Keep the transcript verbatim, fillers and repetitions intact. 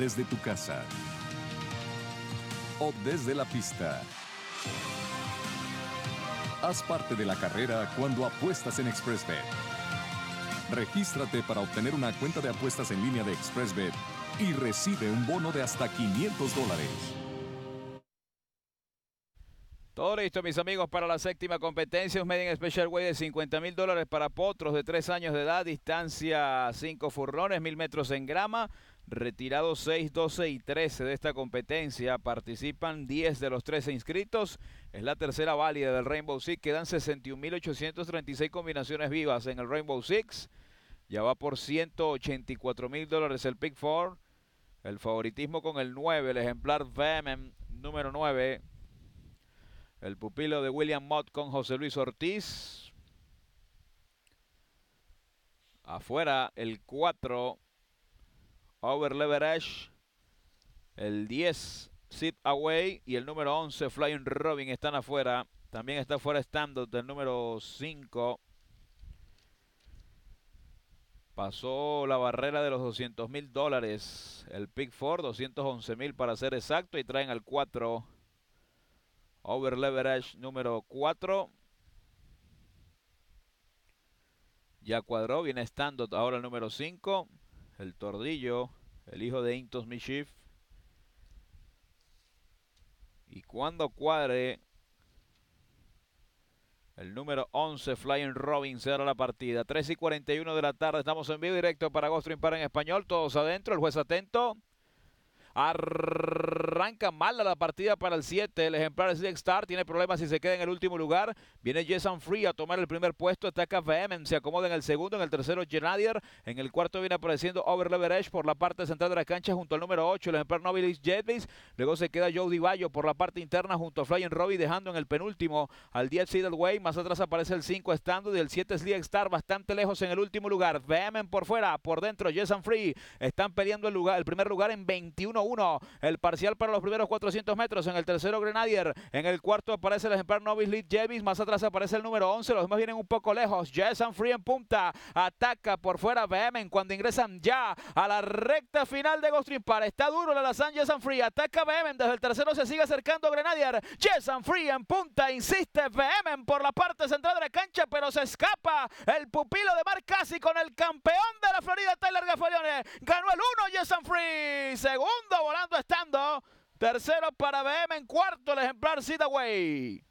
desde tu casa o desde la pista. Haz parte de la carrera cuando apuestas en ExpressBet. Regístrate para obtener una cuenta de apuestas en línea de ExpressBet y recibe un bono de hasta quinientos dólares. Todo listo, mis amigos, para la séptima competencia. Un Medium Special Weight de cincuenta mil dólares para potros de tres años de edad. Distancia cinco furlonges, mil metros en grama. Retirados seis, doce y trece de esta competencia. Participan diez de los trece inscritos. Es la tercera válida del Rainbow Six. Quedan sesenta y un mil ochocientas treinta y seis combinaciones vivas en el Rainbow Six. Ya va por ciento ochenta y cuatro mil dólares el Pick Four. El favoritismo con el nueve, el ejemplar Venom número nueve. El pupilo de William Mott con José Luis Ortiz. Afuera el cuatro, Over Leverage. El diez, Sit Away. Y el número once, Flying Robin, están afuera. También está fuera Stand-Up del número cinco. Pasó la barrera de los doscientos mil dólares. El Pick Four, doscientos once mil para ser exacto. Y traen al cuatro. Over Leverage número cuatro. Ya cuadró, viene estando ahora el número cinco. El Tordillo, el hijo de Intos Mischief. Y cuando cuadre el número once, Flying Robin, será la partida. tres y cuarenta y uno de la tarde, estamos en vivo directo para Gostring para en español. Todos adentro, el juez atento. Arranca mal la partida para el siete. El ejemplar Slick Star tiene problemas si se queda en el último lugar. Viene Jason Free a tomar el primer puesto. Ataca Vehemen, se acomoda en el segundo. En el tercero Grenadier. En el cuarto viene apareciendo Over Leverage por la parte central de la cancha junto al número ocho, el ejemplar Nobilis Jetbase. Luego se queda Joe DiBaggio por la parte interna junto a Flying Robbie, dejando en el penúltimo al diez Sidleway. Más atrás aparece el cinco Standard y el siete Slick Star bastante lejos en el último lugar. Vehemen por fuera, por dentro Jason Free. Están peleando el, lugar, el primer lugar en veintiuno uno. El parcial para los primeros cuatrocientos metros. En el tercero Grenadier. En el cuarto aparece el ejemplar Novice Lead Jevis. Más atrás aparece el número once. Los demás vienen un poco lejos. Jason Free en punta. Ataca por fuera Vehemen cuando ingresan ya a la recta final de Gostring Park. Está duro la San Jason Free. Ataca Vehemen. Desde el tercero se sigue acercando Grenadier. Jason Free en punta. Insiste Vehemen por la parte central de la cancha, pero se escapa el pupilo de Mark Cassi con el campeón de la Florida, Tyler Gaffalione. Ganó el uno Jason Free. Segundo volando estando. Tercero para Vehemen. Cuarto el ejemplar Sidaway.